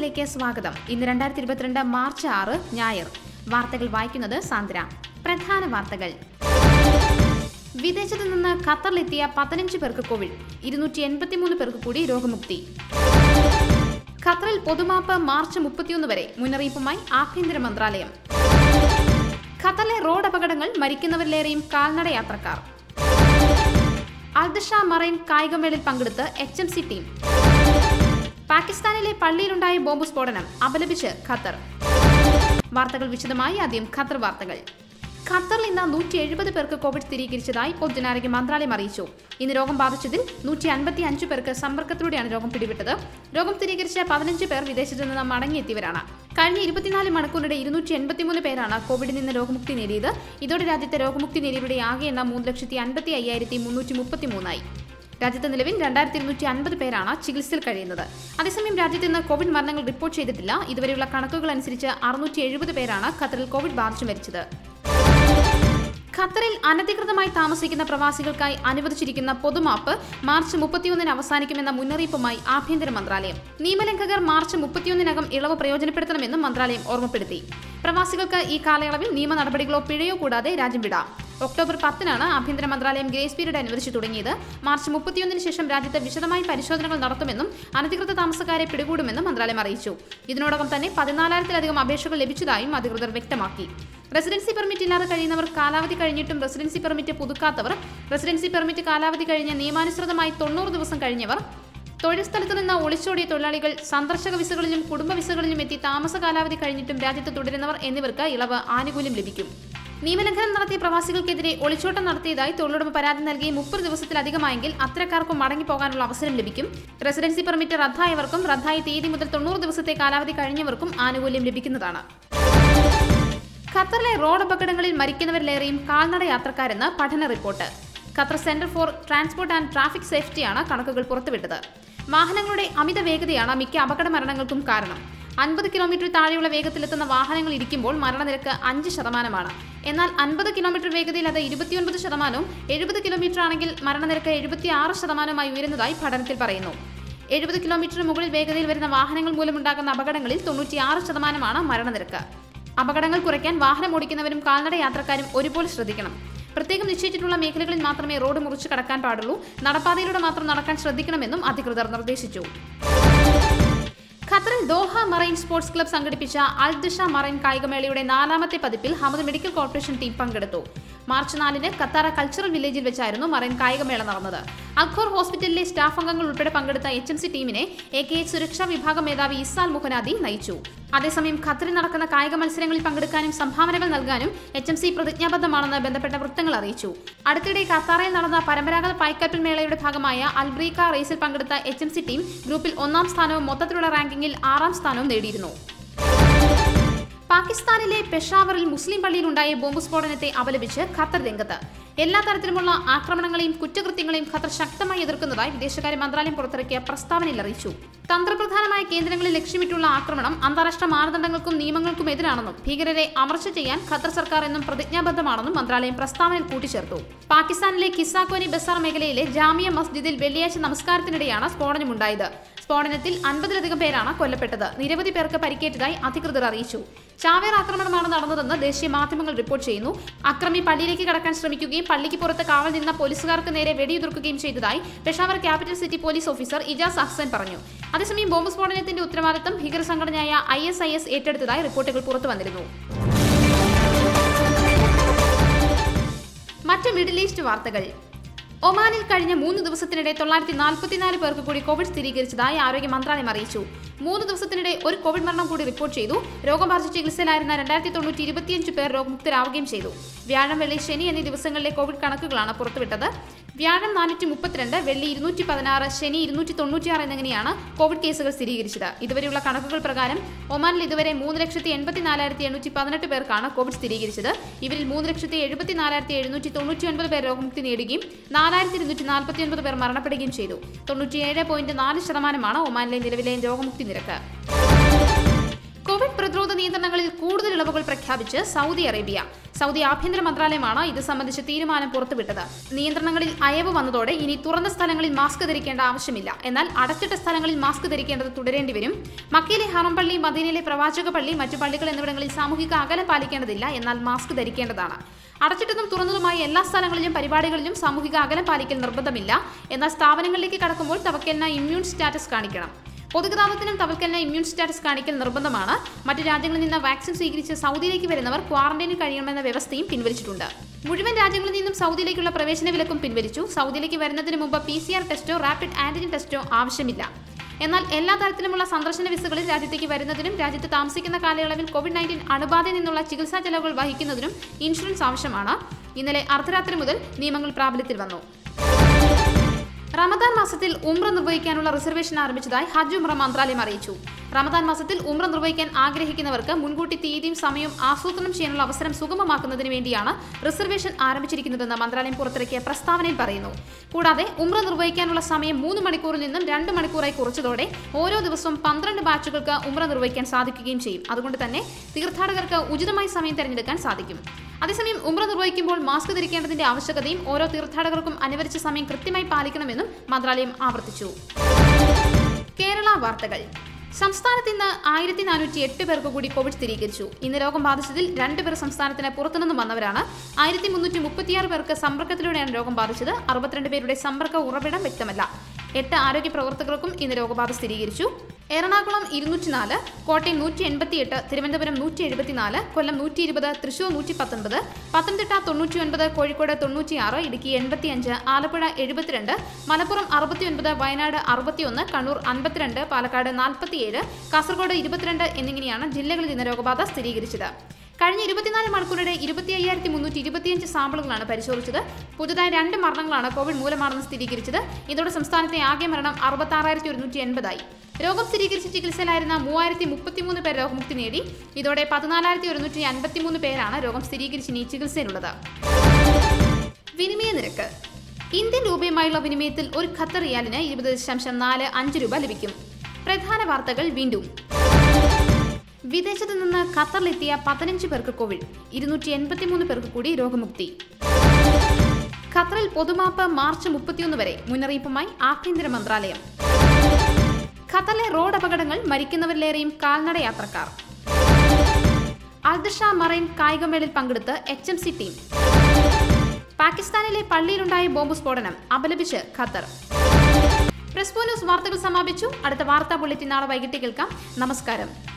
ന്യൂസിലേക്ക് സ്വാഗതം. ഇന്ന് 2022 മാർച്ച് 6 ഞായർ. വാർത്തകൾ വായിക്കുന്നത് സാന്ദ്ര. പ്രധാന വാർത്തകൾ. വിദേശത്ത് നിന്ന് ഖത്തറിലെത്തിയ 15 പേർക്ക് കോവിഡ്, 283 പേർക്ക് കൂടി രോഗമുക്തി. ഖത്തറിൽ പൊതുമാപ്പ് മാർച്ച് 31 വരെ, മുന്നറിയിപ്പുമായി ആഭ്യന്തര മന്ത്രാലയം. ഖത്തറിലെ റോഡ് അപകടങ്ങൾ, മരിക്കുന്നവരിലേറെയും കാൽനട യാത്രക്കാർ. അൽദഷ മറൈൻ കായികമേളയിൽ പങ്കെടുത്ത് HMC ടീം. പാകിസ്ഥാനിലെ പള്ളിയിലുണ്ടായ ബോംബ് സ്ഫോടനം, അപലപിച്ച് ഖത്തർ. വാർത്തകൾ വിശദമായി. ആദ്യം ഖത്തർ വാർത്തകൾ. ഖത്തറിൽ ഇന്ന് 170 പേർക്ക് കോവിഡ് സ്ഥിരീകരിച്ചതായി പൊതുജനാരോഗ്യ മന്ത്രാലയം അറിയിച്ചു. ഇന്ന് രോഗം ബാധിച്ചതിൽ 155 പേർക്ക് സമ്പർക്കത്തിലൂടെയാണ് രോഗം പിടിപെട്ടത്. രോഗം സ്ഥിരീകരിച്ച 15 പേർ വിദേശത്ത് നിന്ന് മടങ്ങിയെത്തിയവരാണ്. കഴിഞ്ഞ 24 മണിക്കൂറിനിടെ 283 പേരാണ് കോവിഡിൽ നിന്ന് രോഗമുക്തി നേടിയത്. ഇതോടെ രാജ്യത്തെ രോഗമുക്തി നേടിയവരുടെ ആകെ എണ്ണം 3,55,333 ആയി. രാജ്യത്ത് നിലവിൽ 2250 പേരാണ് ചികിത്സയിൽ കഴിയുന്നത്. അതേസമയം രാജ്യത്ത് നിന്ന് കോവിഡ് മരണങ്ങൾ റിപ്പോർട്ട് ചെയ്തിട്ടില്ല. ഇതുവരെയുള്ള കണക്കുകൾ അനുസരിച്ച് 670 പേരാണ് ഖത്തറിൽ കോവിഡ് ബാധിച്ചു മരിച്ചത്. ഖത്തറിൽ അനധികൃതമായി താമസിക്കുന്ന പ്രവാസികൾക്കായി അനുവദിച്ചിരിക്കുന്ന പൊതുമാപ്പ് മാർച്ച് 31 അവസാനിക്കുമെന്ന മുന്നറിയിപ്പുമായി ആഭ്യന്തര മന്ത്രാലയം. നിയമലംഘകർ മാർച്ച് 31 ഇളവ് പ്രയോജനപ്പെടുത്തണമെന്നും മന്ത്രാലയം ഓർമ്മപ്പെടുത്തി. പ്രവാസികൾക്ക് ഈ കാലയളവിൽ നിയമ നടപടികളോ പിഴയോ കൂടാതെ രാജ്യം വിടാം. ഒക്ടോബർ 10 ആഭ്യന്തര മന്ത്രാലയം ഗ്രേസ് പീരീഡ് അനുവദിച്ചു തുടങ്ങിയത്. മാർച്ച് 31 ശേഷം രാജ്യത്ത് വിശദമായി പരിശോധനകൾ നടത്തുമെന്നും അനധികൃത താമസക്കാരെ പിടികൂടുമെന്നും മന്ത്രാലയം അറിയിച്ചു. ഇതിനോടകം തന്നെ 14,000-ലധികം അപേക്ഷകൾ ലഭിച്ചതായും അധികൃതർ വ്യക്തമാക്കി. റെസിഡൻസി പെർമിറ്റ് ഇല്ലാതെ കഴിയുന്നവർ, കാലാവധി കഴിഞ്ഞിട്ടും റെസിഡൻസി പെർമിറ്റ് പുതുക്കാത്തവർ, റെസിഡൻസി പെർമിറ്റ് കാലാവധി കഴിഞ്ഞ് നിയമാനുസൃതമായി 90 ദിവസം കഴിഞ്ഞവർ, തൊഴിൽ സ്ഥലത്തു നിന്ന് ഒളിച്ചോടിയ തൊഴിലാളികൾ, സന്ദർശക വിസകളിലും കുടുംബ വിസകളിലും എത്തി താമസ കാലാവധി കഴിഞ്ഞിട്ടും രാജ്യത്ത് തുടരുന്നവർ എന്നിവർക്ക് ഇളവ് ആനുകൂല്യം ലഭിക്കും. നിയമലംഘനം നടത്തിയ പ്രവാസികൾക്കെതിരെ ഒളിച്ചോട്ടം നടത്തിയതായി തൊഴിലുടമ പരാതി നൽകി 30 ദിവസത്തിലധികമായെങ്കിൽ അത്തരക്കാർക്കും മടങ്ങിപ്പോകാനുള്ള അവസരം ലഭിക്കും. റെസിഡൻസി പെർമിറ്റ് റദ്ദായവർക്കും റദ്ദായ തീയതി മുതൽ 90 ദിവസത്തെ കാലാവധി കഴിഞ്ഞവർക്കും ആനുകൂല്യം ലഭിക്കുന്നതാണ്. ഖത്തറിലെ റോഡ് അപകടങ്ങളിൽ മരിക്കുന്നവരിലേറെയും കാൽനട യാത്രക്കാരെന്ന് പഠന റിപ്പോർട്ട്. Qatar centre for transport and traffic സേഫ്റ്റിയാണ് കണക്കുകൾ പുറത്തുവിട്ടത്. വാഹനങ്ങളുടെ അമിത വേഗതയാണ് മിക്ക അപകട മരണങ്ങൾക്കും കാരണം. 50 കിലോമീറ്റർ താഴെയുള്ള വേഗത്തിലെത്തുന്ന വാഹനങ്ങൾ ഇരിക്കുമ്പോൾ മരണനിരക്ക് 5%. എന്നാൽ 50 കിലോമീറ്റർ വേഗതയിൽ അത് 29%, 70 കിലോമീറ്റർ ആണെങ്കിൽ മരണനിരക്ക് 76% ഉയരുന്നതായി പഠനത്തിൽ പറയുന്നു. 70 കിലോമീറ്ററിന് മുകളിൽ വേഗതയിൽ വരുന്ന വാഹനങ്ങൾ മൂലമുണ്ടാകുന്ന അപകടങ്ങളിൽ 96% മരണനിരക്ക്. അപകടങ്ങൾ കുറയ്ക്കാൻ വാഹനം ഓടിക്കുന്നവരും കാൽനട യാത്രക്കാരും ഒരുപോലെ ശ്രദ്ധിക്കണം. പ്രത്യേകം നിശ്ചയിച്ചിട്ടുള്ള മേഖലകളിൽ മാത്രമേ റോഡ് മുറിച്ച് കടക്കാൻ പാടുള്ളൂ. നടപ്പാതയിലൂടെ മാത്രം നടക്കാൻ ശ്രദ്ധിക്കണമെന്നും അധികൃതർ നിർദ്ദേശിച്ചു. ഖത്തറിൽ ദോഹ മറൈൻ സ്പോർട്സ് ക്ലബ്ബ് സംഘടിപ്പിച്ച അൽദഷ മറൈൻ കായികമേളയുടെ 4ാമത്തെ പതിപ്പിൽ ഹമദ് മെഡിക്കൽ കോർപ്പറേഷൻ ടീം പങ്കെടുത്തു. മാർച്ച് 4 ഖത്താർ കൾച്ചറൽ വില്ലേജിൽ വെച്ചായിരുന്നു മറൈൻ കായികമേള നടന്നത്. അഖോർ ഹോസ്പിറ്റലിലെ സ്റ്റാഫ് അംഗങ്ങൾ ഉൾപ്പെടെ പങ്കെടുത്ത HMC ടീമിനെ AKH സുരക്ഷാ വിഭാഗം മേധാവി ഇസാൽ മുഹനാദി നയിച്ചു. അതേസമയം ഖത്തറിൽ നടക്കുന്ന കായിക മത്സരങ്ങളിൽ പങ്കെടുക്കാനും സംഭാവനകൾ നൽകാനും HMC പ്രതിജ്ഞാബദ്ധമാണെന്ന് ബന്ധപ്പെട്ട വൃത്തങ്ങൾ അറിയിച്ചു. അടുത്തിടെ ഖത്താറിൽ നടന്ന പരമ്പരാഗത പായ്ക്കപ്പൽ മേളയുടെ ഭാഗമായ അൽബ്രീക്ക റേസിൽ പങ്കെടുത്ത HMC ടീം ഗ്രൂപ്പിൽ 1ാം സ്ഥാനവും മൊത്തത്തിലുള്ള റാങ്കിങ്ങിൽ 6ാം സ്ഥാനവും നേടിയിരുന്നു. പാകിസ്ഥാനിലെ പെഷാവറിൽ മുസ്ലിം പള്ളിയിലുണ്ടായ ബോംബ് സ്ഫോടനത്തെ അപലപിച്ച് ഖത്തർ രംഗത്ത്. എല്ലാ തരത്തിലുമുള്ള ആക്രമണങ്ങളെയും കുറ്റകൃത്യങ്ങളെയും ഖത്തർ ശക്തമായി എതിർക്കുന്നതായി വിദേശകാര്യ മന്ത്രാലയം പുറത്തിറക്കിയ പ്രസ്താവനയിൽ അറിയിച്ചു. തന്ത്രപ്രധാനമായ കേന്ദ്രങ്ങളിൽ ലക്ഷ്യമിട്ടുള്ള ആക്രമണം അന്താരാഷ്ട്ര മാനദണ്ഡങ്ങൾക്കും നിയമങ്ങൾക്കും എതിരാണെന്നും ഭീകരരെ അമർച്ച ചെയ്യാൻ ഖത്തർ സർക്കാർ എന്നും പ്രതിജ്ഞാബദ്ധമാണെന്നും മന്ത്രാലയം പ്രസ്താവനയിൽ കൂട്ടിച്ചേർത്തു. പാകിസ്ഥാനിലെ കിസ്സാക്കോനി ബസാർ മേഖലയിലെ ജാമിയ മസ്ജിദിൽ വെള്ളിയാഴ്ച നമസ്കാരത്തിനിടെയാണ് സ്ഫോടനമുണ്ടായത്. സ്ഫോടനത്തിൽ 50-ലധികം പേരാണ് കൊല്ലപ്പെട്ടത്. നിരവധി പേർക്ക് പരിക്കേറ്റതായി അധികൃതർ അറിയിച്ചു. ചാവേർ ആക്രമണമാണ് നടന്നതെന്ന് ദേശീയ മാധ്യമങ്ങൾ റിപ്പോർട്ട് ചെയ്യുന്നു. അക്രമി പള്ളിയിലേക്ക് കടക്കാൻ ശ്രമിക്കുകയും പള്ളിക്ക് പുറത്ത് കാവൽ നിന്ന പോലീസുകാർക്ക് നേരെ വെടിയുതിർക്കുകയും ചെയ്തതായി Peshawar capital city police officer Ijaz Ahsan പറഞ്ഞു. അതേസമയം ബോംബ് സ്ഫോടനത്തിന്റെ ഉത്തരവാദിത്തം ഭീകര സംഘടനയായ ISIS ഏറ്റെടുത്തതായി റിപ്പോർട്ടുകൾ പുറത്തു വന്നിരുന്നു. മറ്റ് മിഡിൽ ഈസ്റ്റ് വാർത്തകൾ. ഒമാനിൽ കഴിഞ്ഞ 3 ദിവസത്തിനിടെ 944 പേർക്ക് കൂടി കോവിഡ് സ്ഥിരീകരിച്ചതായി ആരോഗ്യ മന്ത്രാലയം അറിയിച്ചു. 3 ദിവസത്തിനിടെ ഒരു കോവിഡ് മരണം കൂടി റിപ്പോർട്ട് ചെയ്തു. രോഗം ബാധിച്ച് ചികിത്സയിലായിരുന്ന 2925 പേർ രോഗമുക്തരാവുകയും ചെയ്തു. വ്യാഴം, വെള്ളി, ശനി എന്നീ ദിവസങ്ങളിലെ കോവിഡ് കണക്കുകളാണ് പുറത്തുവിട്ടത്. വ്യാഴം 432, വെള്ളി 216, ശനി 296 എന്നിങ്ങനെയാണ് കോവിഡ് കേസുകൾ സ്ഥിരീകരിച്ചത്. ഇതുവരെയുള്ള കണക്കുകൾ പ്രകാരം ഒമാനിൽ ഇതുവരെ 3,84,818 പേർക്കാണ് കോവിഡ് സ്ഥിരീകരിച്ചത്. ഇവരിൽ 3,74,799 പേർ രോഗമുക്തി നേടുകയും 4,249 പേർ മരണപ്പെടുകയും ചെയ്തു. 97.4% ഒമാനിലെ നിലവിലെ രോഗമുക്തി നിരക്ക്. കോവിഡ് പ്രതിരോധ നിയന്ത്രണങ്ങളിൽ കൂടുതൽ ഇളവുകൾ പ്രഖ്യാപിച്ച് സൗദി അറേബ്യ. സൗദി ആഭ്യന്തര മന്ത്രാലയമാണ് ഇത് സംബന്ധിച്ച തീരുമാനം പുറത്തുവിട്ടത്. നിയന്ത്രണങ്ങളിൽ അയവ് വന്നതോടെ ഇനി തുറന്ന സ്ഥലങ്ങളിൽ മാസ്ക് ധരിക്കേണ്ട ആവശ്യമില്ല. എന്നാൽ അടച്ചിട്ട സ്ഥലങ്ങളിൽ മാസ്ക് ധരിക്കേണ്ടത് തുടരേണ്ടി വരും. മക്കയിലെ ഹറം പള്ളി, മദീനയിലെ പ്രവാചക പള്ളി, മറ്റു പള്ളികൾ എന്നിവിടങ്ങളിൽ സാമൂഹിക അകലം പാലിക്കേണ്ടതില്ല. എന്നാൽ മാസ്ക് ധരിക്കേണ്ടതാണ്. അടച്ചിട്ടതും തുറന്നതുമായ എല്ലാ സ്ഥലങ്ങളിലും പരിപാടികളിലും സാമൂഹിക അകലം പാലിക്കൽ നിർബന്ധമില്ല. എന്നാൽ സ്ഥാപനങ്ങളിലേക്ക് കടക്കുമ്പോൾ തവക്കലിന് ഇമ്മ്യൂൺ സ്റ്റാറ്റസ് കാണിക്കണം. പൊതുഗതാഗതത്തിനും തവക്കലിന് ഇമ്മ്യൂൺ സ്റ്റാറ്റസ് കാണിക്കൽ നിർബന്ധമാണ്. മറ്റു രാജ്യങ്ങളിൽ നിന്ന് വാക്സിൻ സ്വീകരിച്ച് സൗദിയിലേക്ക് വരുന്നവർ ക്വാറന്റൈനിൽ കഴിയണമെന്ന വ്യവസ്ഥയും പിൻവലിച്ചിട്ടുണ്ട്. മുഴുവൻ രാജ്യങ്ങളിൽ നിന്നും സൗദിയിലേക്കുള്ള പ്രവേശന വിലക്കും പിൻവലിച്ചു. സൗദിയിലേക്ക് വരുന്നതിന് മുമ്പ് PCR ടെസ്റ്റോ റാപ്പിഡ് ആന്റിജൻ ടെസ്റ്റോ ആവശ്യമില്ല. എന്നാൽ എല്ലാ തരത്തിലുമുള്ള സന്ദർശന വിസകളിൽ രാജ്യത്തേക്ക് വരുന്നതിനും രാജ്യത്ത് താമസിക്കുന്ന കാലയളവിൽ COVID-19 അണുബാധയിൽ നിന്നുള്ള ചികിത്സാ ചെലവുകൾ വഹിക്കുന്നതിനും ഇൻഷുറൻസ് ആവശ്യമാണ്. ഇന്നലെ അർദ്ധരാത്രി മുതൽ നിയമങ്ങൾ പ്രാബല്യത്തിൽ വന്നു. റമദാൻ മാസത്തിൽ ഉംറ നിർവഹിക്കാനുള്ള റിസർവേഷൻ ആരംഭിച്ചതായി ഹജ്ജ് ഉംറ മന്ത്രാലയം അറിയിച്ചു. റമദാൻ മാസത്തിൽ ഉംറ നിർവഹിക്കാൻ ആഗ്രഹിക്കുന്നവർക്ക് മുൻകൂട്ടി തീയതിയും സമയവും ആസൂത്രണം ചെയ്യാനുള്ള അവസരം സുഗമമാക്കുന്നതിന് വേണ്ടിയാണ് റിസർവേഷൻ ആരംഭിച്ചിരിക്കുന്നതെന്ന് മന്ത്രാലയം പുറത്തിറക്കിയ പ്രസ്താവനയിൽ പറയുന്നു. കൂടാതെ ഉംറ നിർവഹിക്കാനുള്ള സമയം 3 മണിക്കൂറിൽ നിന്നും 2 മണിക്കൂറായി കുറച്ചതോടെ ഓരോ ദിവസവും 12 ബാച്ചുകൾക്ക് ഉംറ നിർവഹിക്കാൻ സാധിക്കുകയും ചെയ്യും. അതുകൊണ്ട് തന്നെ തീർത്ഥാടകർക്ക് ഉചിതമായി സമയം തിരഞ്ഞെടുക്കാൻ സാധിക്കും. അതേസമയം ഉംറ നിർവഹിക്കുമ്പോൾ മാസ്ക് ധരിക്കേണ്ടതിന്റെ ആവശ്യകതയും ഓരോ തീർത്ഥാടകർക്കും അനുവദിച്ച സമയം കൃത്യമായി പാലിക്കണമെന്നും മന്ത്രാലയം ആവർത്തിച്ചു. കേരള വാർത്തകൾ. സംസ്ഥാനത്ത് ഇന്ന് 1408 പേർക്ക് കൂടി കോവിഡ് സ്ഥിരീകരിച്ചു. ഇന്ന് രോഗം ബാധിച്ചതിൽ 2 പേർ സംസ്ഥാനത്തിന് പുറത്തുനിന്നും വന്നവരാണ്. 1336 പേർക്ക് സമ്പർക്കത്തിലൂടെയാണ് രോഗം ബാധിച്ചത്. 62 പേരുടെ സമ്പർക്ക ഉറവിടം വ്യക്തമല്ല. 8 ആരോഗ്യ പ്രവർത്തകർക്കും ഇന്ന് രോഗബാധ സ്ഥിരീകരിച്ചു. എറണാകുളം 204, കോട്ടയം 188, തിരുവനന്തപുരം 174, കൊല്ലം 120, തൃശൂർ 119, പത്തനംതിട്ട 99, കോഴിക്കോട് 96, ഇടുക്കി 85, ആലപ്പുഴ 72, മലപ്പുറം 69, വയനാട് 61, കണ്ണൂർ 52, പാലക്കാട് 47, കാസർഗോഡ് 22 എന്നിങ്ങനെയാണ് ജില്ലകളിൽ ഇന്ന് രോഗബാധ സ്ഥിരീകരിച്ചത്. കഴിഞ്ഞ 24 മണിക്കൂറിടെ 25,325 സാമ്പിളുകളാണ് പരിശോധിച്ചത്. പുതുതായി 2 മരണങ്ങളാണ് കോവിഡ് മൂലമാണെന്ന് സ്ഥിരീകരിച്ചത്. ഇതോടെ സംസ്ഥാനത്തെ ആകെ മരണം 66,180 രോഗം സ്ഥിരീകരിച്ച് ചികിത്സയിലായിരുന്ന 3033 പേർ രോഗമുക്തി നേടി. ഇതോടെ 14,153 പേരാണ് രോഗം സ്ഥിരീകരിച്ച് ഇനി ചികിത്സയിലുള്ളത്. വിനിമയ നിരക്ക്. ഇന്ത്യൻ രൂപയുമായുള്ള വിനിമയത്തിൽ ഒരു ഖത്തർ റിയാലിന് 20.45 രൂപ ലഭിക്കും. പ്രധാന വാർത്തകൾ വീണ്ടും. വിദേശത്ത് നിന്ന് ഖത്തറിലെത്തിയ 15 പേർക്ക് കോവിഡ്, 283 പേർക്ക് കൂടി രോഗമുക്തി. ഖത്തറിൽ പൊതുമാപ്പ് മാർച്ച് 31 വരെ, മുന്നറിയിപ്പുമായി ആഭ്യന്തര മന്ത്രാലയം. ഖത്തറിലെ റോഡ് അപകടങ്ങൾ, മരിക്കുന്നവരിലേറെയും കാൽനട യാത്രക്കാർ. അൽദഷ മറൈൻ കായികമേളയിൽ പങ്കെടുത്ത് HMC ടീം. പാകിസ്ഥാനിലെ പള്ളിയിലുണ്ടായ ബോംബ് സ്ഫോടനം, അപലപിച്ച് ഖത്തർ. Press4News വാർത്തകൾ സമാപിച്ചു. അടുത്ത വാർത്താ ബുള്ളറ്റിൻ നാളെ വൈകിട്ട് കേൾക്കാം. നമസ്കാരം.